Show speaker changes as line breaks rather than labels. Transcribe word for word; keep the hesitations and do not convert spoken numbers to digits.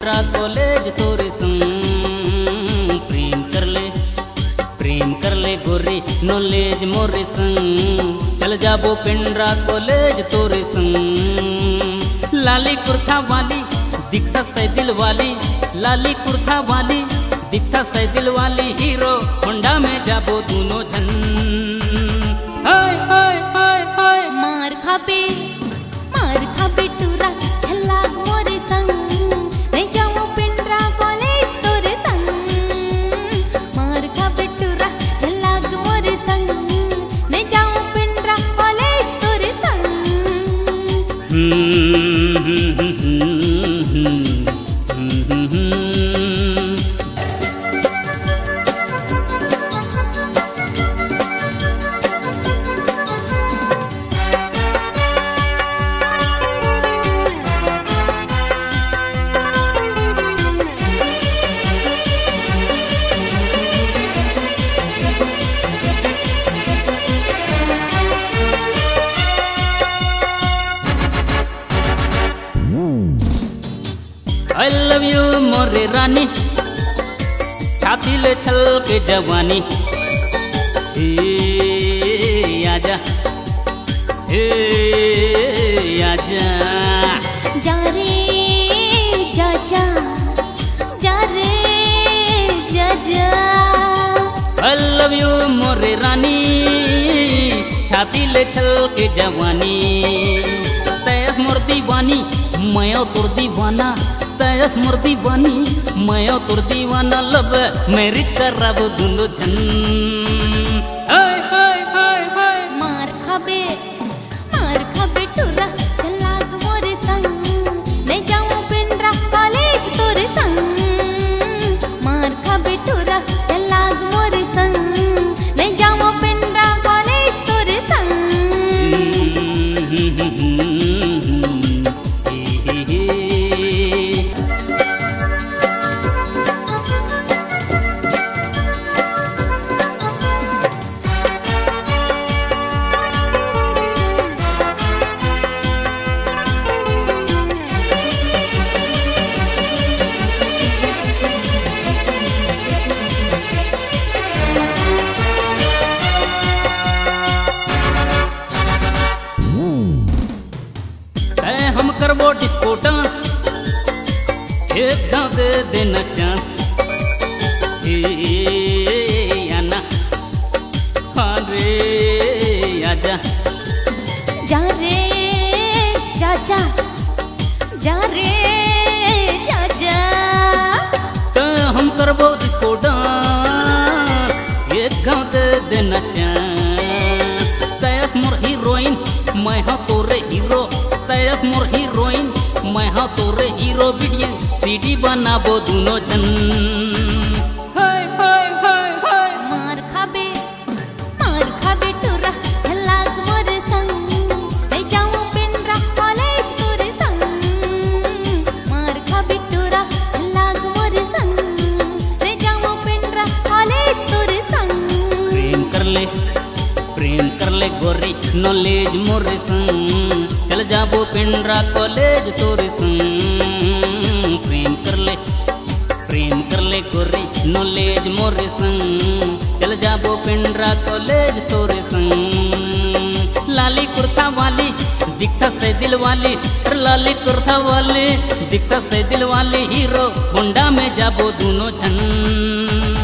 Pendra college तोरे संग प्रेम कर ले प्रेम कर ले गोरी नॉलेज मोरे संग चल जाबो पेंड्रा कॉलेज तोरे संग। लाली कुर्ता वाली दिखता से दिल वाली लाली कुर्ता वाली दिखता से दिल वाली हीरो होंडा में जाबो दोनों जन। हाय हाय हाय हाय
मार खाबे मार खाबे टूरा छल्ला मोरे संग नहीं जाऊं पेंड्रा कॉलेज तोरे संग। मार खाबे टूरा छल्ला मोरे संग नहीं जाऊं पेंड्रा कॉलेज तोरे संग।
I love you मोरे रानी छाती ले छल के जवानी हे आजा हे आजा
जा रे जा जा जा रे जा जा।
I love you मोरे रानी छाती ले छल के जवानी तैस मोर दीवानी मैं तोर दीवाना तैस मोर दीवानी मैं तोर दीवाना लब मैरिज कराब दोनों जन। हाय हाय हाय हाय
मार खाबे मार खाबे टूरा चला मोरे संग नहीं जाऊं पेंड्रा कॉलेज तोरे संग। मार खाबे टूरा चला मोरे संग नहीं जाऊं पेंड्रा कॉलेज तोरे संग।
हम करबो डिस्को डांस एक दाव दे देना चांस हे आना हाँ रे आजा
जा रे जा जा जा रे जा जा।
तो हम करबो डिस्को डांस एक गाँव दे देना चांस तैस मोर हीरोइन मैं हाँ तोरे हीरो तैस मोर हीरोइन मैं हाँ तोरे हीरो वीडियो सीडी बनाबो दोनों जन। हाय हाय हाय हाय
मार खाबे मार खाबे टूरा छल्ला मोरे संग नहीं जाऊं पेंड्रा कॉलेज तोरे संग। मार खाबे टूरा छल्ला मोरे संग नहीं जाऊं पेंड्रा कॉलेज तोरे संग।
प्रेम कर ले प्रेम कर ले गोरी नॉलेज मोरे संग चल जाबो पेंड्रा कॉलेज तोरे संग। प्रेम कर ले प्रेम कर ले गोरी नॉलेज मोरे संग चल जाबो पेंड्रा कॉलेज तोरे संग। लाली कुर्ता वाली दिखता से दिल वाली लाली कुर्ता वाली दिखता से दिल वाली हीरो होंडा में जाबो दोनों जन।